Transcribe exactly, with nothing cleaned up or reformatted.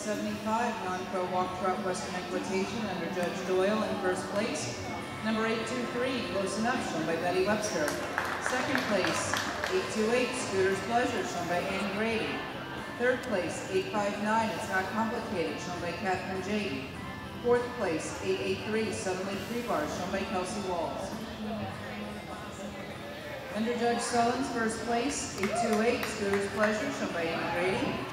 seventy-five, non-pro walk trot Western equitation under Judge Doyle in first place. Number eight two three, Close Enough, shown by Betty Webster. Second place, eight two eight, Scooter's Pleasure, shown by Annie Grady. Third place, eight five nine, It's Not Complicated, shown by Catherine Jady. Fourth place, eight eight three, Suddenly Three Bars, shown by Kelsey Walls. Under Judge Sullen's first place, eight two eight, Scooter's Pleasure, shown by Annie Grady.